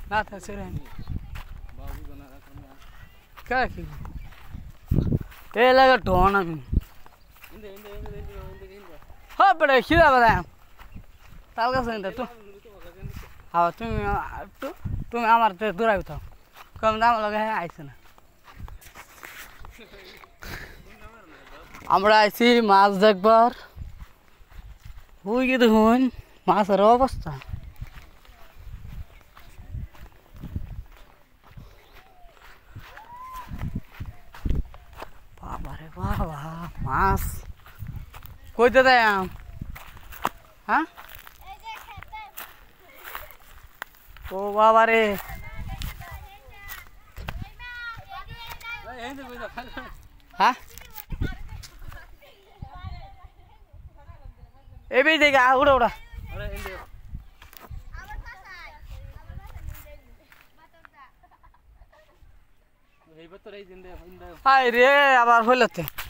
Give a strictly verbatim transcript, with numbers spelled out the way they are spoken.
না তা ছেড়ে কে কি এ লাগা ঢোন আমি হ্যাঁ বড় খিদা বাদা তাল গাছ নিতে তো হ্যাঁ তুমি একটু তুমি আমার তো দূরাই থাও কম দাম লাগে আইছে না আমরা আইছি মাছ দেখবার হুই কি দেখুন মাছের অবস্থা বাবারে বাবা মাছ কইতে দেয় হ্যাঁ ও বাবারে হ্যাঁ এবি দেখা উড়া উড়া হাই রে আবার হইলতে